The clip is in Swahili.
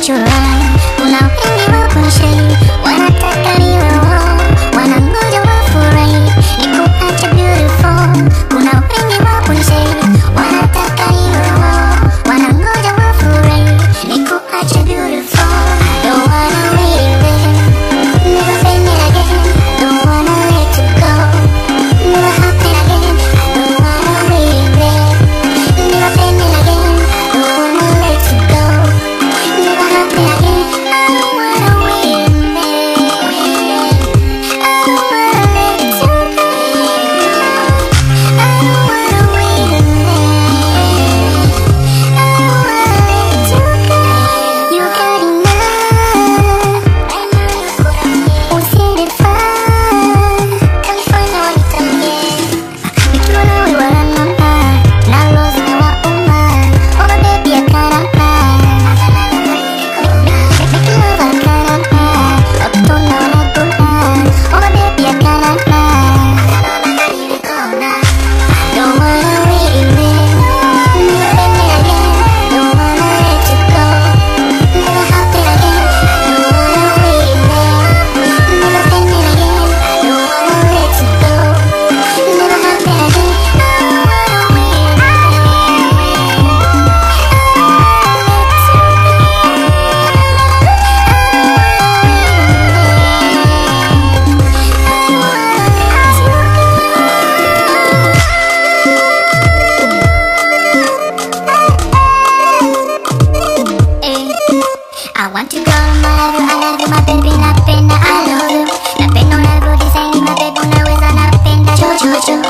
natural. Kuna wengi wakunishauri, wanataka niwe wao, wanangoja wafurahi nikuache beautiful. Kuna wengi wakunishauri, wanataka niwe wao, wanangoja wafurahi nikuache beautiful. Don't wanna leave it, never been it again. Don't wanna let you go, never happen again. Don't wanna leave it, never been it again. Don't wanna let you go, never happen again. I don't wanna leave it, I don't wanna let you go. I don't wanna leave it, I don't wanna let you go. You got enough, usinifaa kanifanya wanitambie. Nikiwa nawe wananona, nalo zinawauma. Oh my baby I can't nikilova can't wakutona wanaguna. Oh my baby I can't don't wanna leave it, never been it again. Don't wanna let you go, never happen again. Don't wanna leave it, never been it again. Don't wanna let you go, never happen again. I don't wanna leave it, I don't I want to go, I love you, my baby, napenda, I love you. Napenda unavyodesign, my baby, unaweza napenda, cho cho cho.